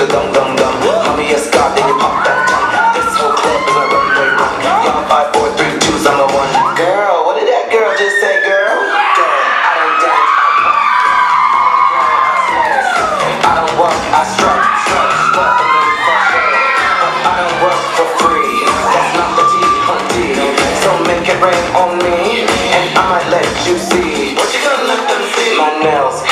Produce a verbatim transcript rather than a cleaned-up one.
dum dum dum. Mommy a scar, then you pop that tongue. This whole club is a runway run. Y'all five, four, three, two's I'm a one. Girl, what did that girl just say, girl? Girl, I don't dance, I don't walk, I strut, strut, strut, and then fuck it. But I don't work for free. That's not the tea, hunty. So make it rain on me, and I might let you see. What you gonna let them see? My nails.